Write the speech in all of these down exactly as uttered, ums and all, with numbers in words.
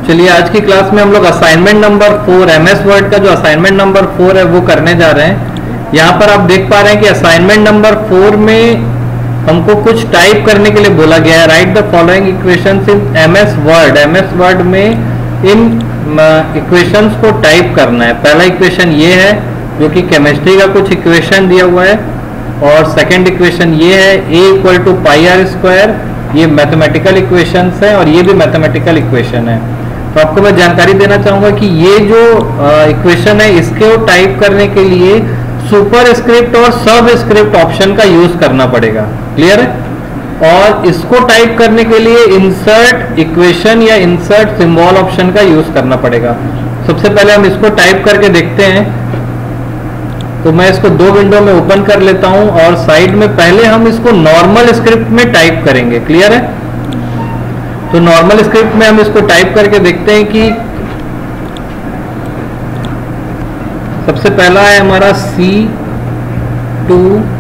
चलिए आज की क्लास में हम लोग assignment number four MS Word का जो असाइनमेंट नंबर फोर है वो करने जा रहे हैं। यहाँ पर आप देख पा रहे हैं कि असाइनमेंट नंबर फोर में हमको कुछ टाइप करने के लिए बोला गया है। Write the following equations in MS Word. MS Word में इन इक्वेशंस को टाइप करना है। पहला इक्वेशन ये है जो कि केमिस्ट्री का कुछ इक्वेशन दिया हुआ है, और सेकेंड इक्वेशन ये है a equal to pi r square. ये मैथमेटिकल इक्वेशंस है और ये भी मैथमेटिकल इक्वेशन है। तो आपको मैं जानकारी देना चाहूंगा कि ये जो इक्वेशन है इसके टाइप करने के लिए सुपर स्क्रिप्ट और सब स्क्रिप्ट ऑप्शन का यूज करना पड़ेगा। क्लियर है? और इसको टाइप करने के लिए इंसर्ट इक्वेशन या इंसर्ट सिंबल ऑप्शन का यूज करना पड़ेगा। सबसे पहले हम इसको टाइप करके देखते हैं। तो मैं इसको दो विंडो में ओपन कर लेता हूं और साइड में पहले हम इसको नॉर्मल स्क्रिप्ट में टाइप करेंगे। क्लियर है? तो नॉर्मल स्क्रिप्ट में हम इसको टाइप करके देखते हैं कि सबसे पहला है हमारा C two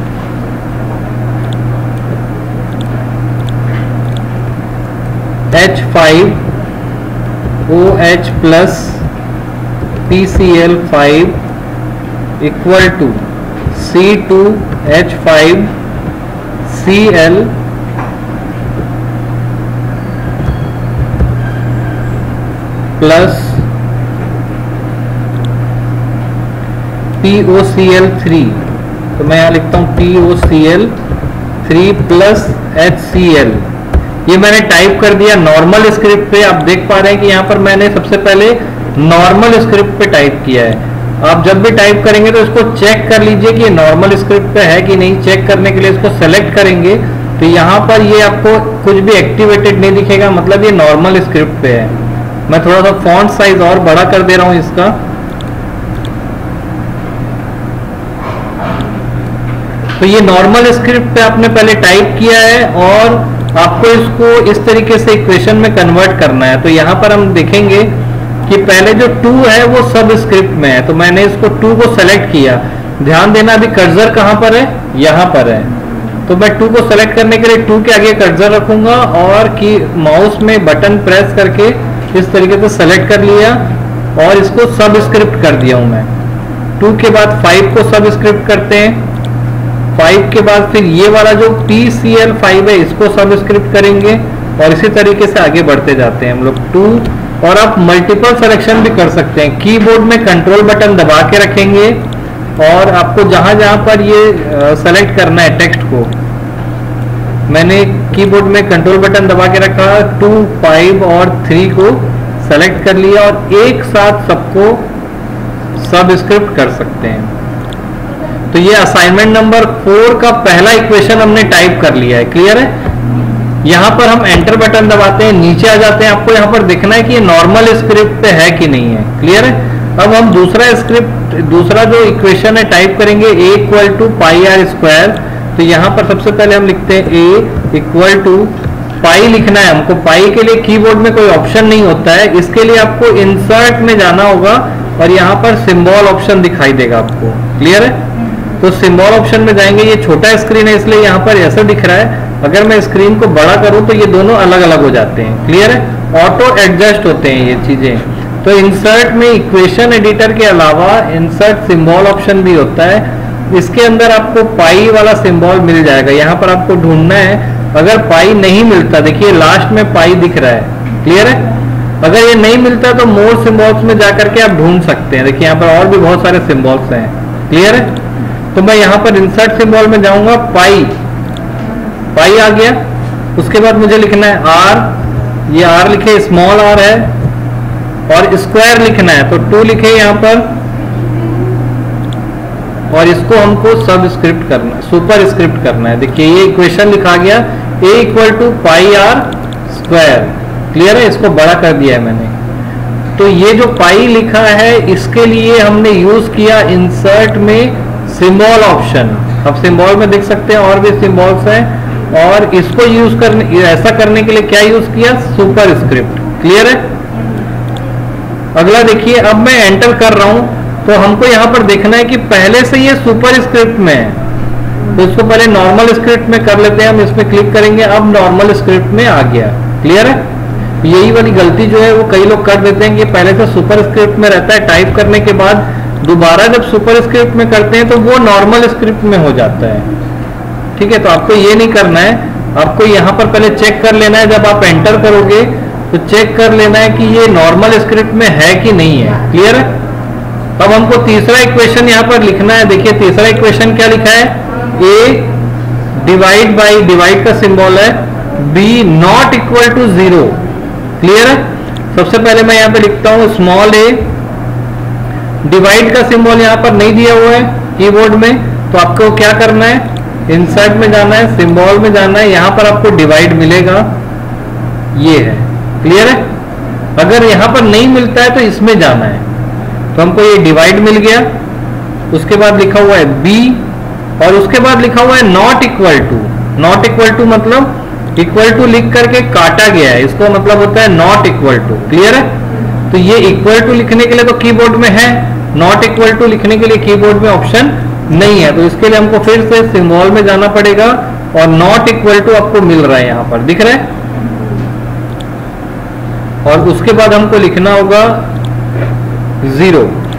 H five O H plus P C L five equal to C two H five C L plus P O C L three. तो मैं यहाँ लिखता हूँ P O C L three plus H C L. ये मैंने type कर दिया normal script पे। आप देख पा रहे हैं कि यहाँ पर मैंने सबसे पहले नॉर्मल स्क्रिप्ट पे टाइप किया है। आप जब भी टाइप करेंगे तो इसको चेक कर लीजिए कि नॉर्मल स्क्रिप्ट पे है कि नहीं। चेक करने के लिए इसको सेलेक्ट करेंगे तो यहाँ पर ये आपको कुछ भी एक्टिवेटेड नहीं दिखेगा, मतलब ये नॉर्मल स्क्रिप्ट पे है। मैं थोड़ा सा फॉन्ट साइज और बड़ा कर दे रहा हूं इसका। तो ये नॉर्मल स्क्रिप्ट पे आपने पहले टाइप किया है और आपको इसको इस तरीके से इक्वेशन में कन्वर्ट करना है। तो यहाँ पर हम देखेंगे कि पहले जो टू है वो सब स्क्रिप्ट में है, तो मैंने इसको टू को सेलेक्ट किया। ध्यान देना अभी कर्सर कहाँ पर है, यहाँ पर है। तो मैं टू को सेलेक्ट करने के लिए टू के आगे कर्सर रखूंगा और की माउस में बटन प्रेस करके इस तरीके से सेलेक्ट कर लिया और इसको सब स्क्रिप्ट कर दिया हूं मैं। टू के बाद फाइव को सब स्क्रिप्ट करते हैं। फाइव के बाद फिर ये वाला जो पी सी एल फाइव है इसको सब स्क्रिप्ट करेंगे और इसी तरीके से आगे बढ़ते जाते हैं हम लोग टू। और आप मल्टीपल सिलेक्शन भी कर सकते हैं। कीबोर्ड में कंट्रोल बटन दबा के रखेंगे और आपको जहां जहां पर ये सेलेक्ट करना है टेक्स्ट को, मैंने कीबोर्ड में कंट्रोल बटन दबा के रखा, टू फाइव और थ्री को सेलेक्ट कर लिया और एक साथ सबको सब स्क्रिप्ट कर सकते हैं। तो ये असाइनमेंट नंबर फोर का पहला इक्वेशन हमने टाइप कर लिया है। क्लियर है? यहाँ पर हम एंटर बटन दबाते हैं, नीचे आ जाते हैं। आपको यहाँ पर देखना है कि ये नॉर्मल स्क्रिप्ट पे है कि नहीं है। क्लियर है? अब हम दूसरा स्क्रिप्ट दूसरा जो इक्वेशन है टाइप करेंगे a equal to pi r square. तो यहाँ पर सबसे पहले हम लिखते हैं ए इक्वल टू पाई लिखना है हमको। पाई के लिए कीबोर्ड में कोई ऑप्शन नहीं होता है, इसके लिए आपको इंसर्ट में जाना होगा और यहाँ पर सिंबल ऑप्शन दिखाई देगा आपको। क्लियर है? तो सिंबल ऑप्शन में जाएंगे। ये छोटा स्क्रीन है इसलिए यहाँ पर ऐसा दिख रहा है। अगर मैं स्क्रीन को बड़ा करूँ तो ये दोनों अलग अलग हो जाते हैं। क्लियर है? ऑटो एडजस्ट होते हैं ये चीजें। तो इंसर्ट में इक्वेशन एडिटर के अलावा इंसर्ट सिंबल ऑप्शन भी होता है। इसके अंदर आपको पाई वाला सिंबल मिल जाएगा। यहाँ पर आपको ढूंढना है। अगर पाई नहीं मिलता, देखिए लास्ट में पाई दिख रहा है। क्लियर है? अगर ये नहीं मिलता तो मोर सिंबल्स में जाकर के आप ढूंढ सकते हैं। देखिए यहाँ पर और भी बहुत सारे सिंबल्स हैं। क्लियर है? तो मैं यहाँ पर इंसर्ट सिंबल में जाऊंगा, पाई पाई आ गया। उसके बाद मुझे लिखना है आर। ये आर लिखे, स्मॉल आर है, और स्क्वायर लिखना है तो टू लिखे यहाँ पर, और इसको हमको सब स्क्रिप्ट करना, सुपर स्क्रिप्ट करना है। देखिए ये इक्वेशन लिखा गया a equal to pi r square. Clear है? इसको बड़ा कर दिया है मैंने। तो ये जो पाई लिखा है इसके लिए हमने यूज किया इंसर्ट में सिंबल ऑप्शन। अब सिंबल में देख सकते हैं और भी सिंबल्स हैं, और इसको यूज करने ऐसा करने के लिए क्या यूज किया, सुपर स्क्रिप्ट। क्लियर है? अगला देखिए, अब मैं एंटर कर रहा हूं तो हमको यहाँ पर देखना है कि पहले से ये सुपर स्क्रिप्ट में है, तो इसको पहले नॉर्मल स्क्रिप्ट में कर लेते हैं। हम इसमें क्लिक करेंगे, अब नॉर्मल स्क्रिप्ट में आ गया। क्लियर है? यही वाली गलती जो है वो कई लोग कर देते हैं कि पहले से सुपर स्क्रिप्ट में रहता है, टाइप करने के बाद दोबारा जब सुपर स्क्रिप्ट में करते हैं तो वो नॉर्मल स्क्रिप्ट में हो जाता है। ठीक है, तो आपको ये नहीं करना है, आपको यहाँ पर पहले चेक कर लेना है, जब आप एंटर करोगे तो चेक कर लेना है कि ये नॉर्मल स्क्रिप्ट में है कि नहीं है। क्लियर है? अब हमको तीसरा इक्वेशन यहाँ पर लिखना है। देखिए तीसरा इक्वेशन क्या लिखा है, ए डिवाइड बाई, डिवाइड का सिंबल है, b not equal to zero. Clear है? सबसे पहले मैं यहाँ पे लिखता हूँ स्मॉल ए, डिवाइड का सिंबल यहाँ पर नहीं दिया हुआ है कीबोर्ड में, तो आपको क्या करना है, इंसर्ट में जाना है, सिंबल में जाना है, यहाँ पर आपको डिवाइड मिलेगा, ये है। क्लियर है? अगर यहाँ पर नहीं मिलता है तो इसमें जाना है, तो हमको ये डिवाइड मिल गया, उसके बाद लिखा हुआ है बी, और उसके बाद लिखा हुआ है not equal to. Not equal to मतलब इक्वल टू लिख करके काटा गया है, इसको मतलब होता है नॉट इक्वल टू। क्लियर है? तो ये इक्वल टू लिखने के लिए तो कीबोर्ड में है, नॉट इक्वल टू लिखने के लिए कीबोर्ड में ऑप्शन नहीं है, तो इसके लिए हमको फिर से सिंबल में जाना पड़ेगा, और नॉट इक्वल टू आपको मिल रहा है, यहां पर दिख रहा है। और उसके बाद हमको लिखना होगा जीरो।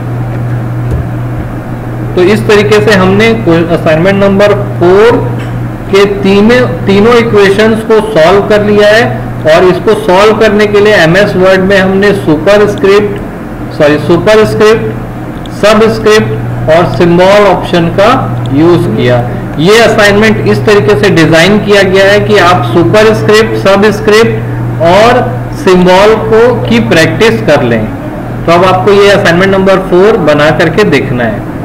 तो इस तरीके से हमने असाइनमेंट नंबर फोर के तीनों तीनों इक्वेशंस को सॉल्व कर लिया है, और इसको सॉल्व करने के लिए एमएस वर्ड में हमने superscript sorry superscript, subscript और सिंबल ऑप्शन का यूज किया। ये असाइनमेंट इस तरीके से डिजाइन किया गया है कि आप सुपर स्क्रिप्ट, सब स्क्रिप्ट और सिंबल को की प्रैक्टिस कर लें। तो अब आपको ये असाइनमेंट नंबर फोर बना करके देखना है।